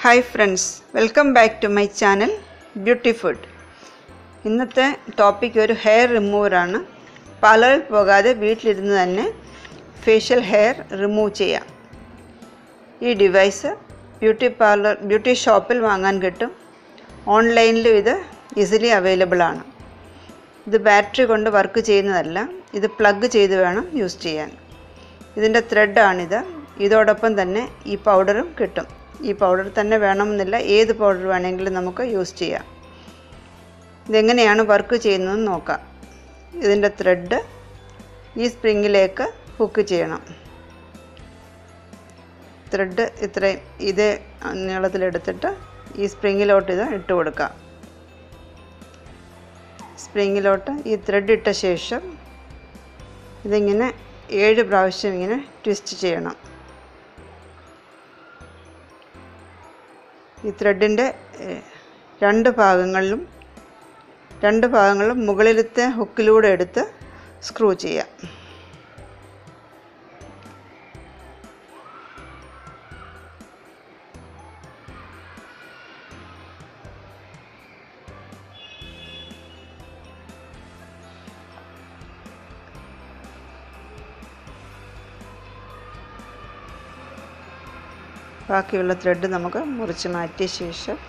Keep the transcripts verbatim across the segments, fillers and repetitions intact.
Hi friends, welcome back to my channel Beauty Food. ഇന്നത്തെ topic ഒരു hair remover ആണ്. പാർലറിൽ പോകാതെ വീട്ടിലിരുന്ന് തന്നെ ഫേഷ്യൽ ഹെയർ റിമൂവ് ചെയ്യാം. ഈ ഡിവൈസ് ബ്യൂട്ടി പാർലർ ബ്യൂട്ടി ഷോപ്പിൽ വാങ്ങാൻ കിട്ടും. ഓൺലൈനിലും ഇത് ഈസിലി അവൈലബിൾ ആണ്. ഇത് ബാറ്ററി കൊണ്ട് വർക്ക് ചെയ്യുന്നതല്ല, ഇത് പ്ലഗ് ചെയ്ത് വേണം യൂസ് ചെയ്യാൻ. ഇതിൻ്റെ ത്രെഡാണിത്. ഇതോടൊപ്പം തന്നെ ഈ പൗഡറും കിട്ടും. ഈ പൗഡർ തന്നെ വേണമെന്നില്ല, ഏത് പൗഡർ വേണമെങ്കിലും നമുക്ക് യൂസ് ചെയ്യാം. ഇതെങ്ങനെയാണ് വർക്ക് ചെയ്യുന്നതെന്ന് നോക്കാം. ഇതിൻ്റെ ത്രെഡ് ഈ സ്പ്രിങ്ങിലേക്ക് ഹുക്ക് ചെയ്യണം. ത്രെഡ് ഇത്രയും ഇതേ നീളത്തിലെടുത്തിട്ട് ഈ സ്പ്രിങ്ങിലോട്ട് ഇത് ഇട്ട് കൊടുക്കാം. സ്പ്രിങ്ങിലോട്ട് ഈ ത്രെഡ് ഇട്ട ശേഷം ഇതിങ്ങനെ ഏഴ് പ്രാവശ്യം ഇങ്ങനെ ട്വിസ്റ്റ് ചെയ്യണം. ഈ ത്രെഡിൻ്റെ രണ്ട് ഭാഗങ്ങളിലും രണ്ട് ഭാഗങ്ങളും മുകളിലത്തെ ഹുക്കിലൂടെ എടുത്ത് സ്ക്രൂ ചെയ്യാം. ബാക്കിയുള്ള ത്രെഡ് നമുക്ക് മുറിച്ച് മാറ്റിയ ശേഷം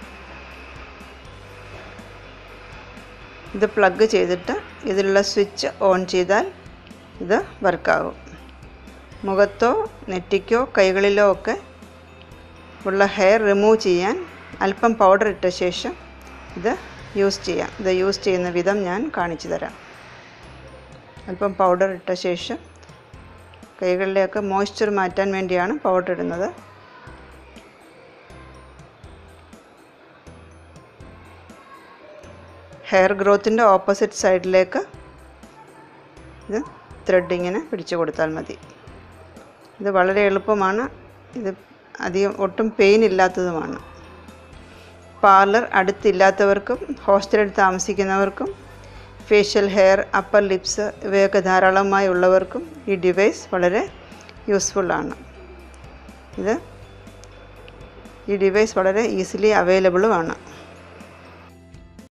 ഇത് പ്ലഗ് ചെയ്തിട്ട് ഇതിലുള്ള സ്വിച്ച് ഓൺ ചെയ്താൽ ഇത് വർക്കാകും. മുഖത്തോ നെറ്റിക്കോ കൈകളിലോ ഒക്കെ ഉള്ള ഹെയർ റിമൂവ് ചെയ്യാൻ അല്പം പൗഡർ ഇട്ട ശേഷം ഇത് യൂസ് ചെയ്യാം. ഇത് യൂസ് ചെയ്യുന്ന വിധം ഞാൻ കാണിച്ചു തരാം. അല്പം പൗഡർ ഇട്ട ശേഷം കൈകളിലെയൊക്കെ മോയ്സ്ചർ മാറ്റാൻ വേണ്ടിയാണ് പൗഡർ ഇടുന്നത്. ഹെയർ ഗ്രോത്തിൻ്റെ ഓപ്പോസിറ്റ് സൈഡിലേക്ക് ഇത് ത്രെഡ് ഇങ്ങനെ പിടിച്ചു കൊടുത്താൽ മതി. ഇത് വളരെ എളുപ്പമാണ്. ഇത് അധികം ഒട്ടും പെയിൻ ഇല്ലാത്തതുമാണ്. പാർലർ അടുത്തില്ലാത്തവർക്കും ഹോസ്റ്റലിൽ താമസിക്കുന്നവർക്കും ഫേഷ്യൽ ഹെയർ, അപ്പർ ലിപ്സ് ഇവയൊക്കെ ധാരാളമായി ഉള്ളവർക്കും ഈ ഡിവൈസ് വളരെ യൂസ്ഫുള്ളാണ്. ഇത് ഈ ഡിവൈസ് വളരെ ഈസിലി അവൈലബിളുമാണ്.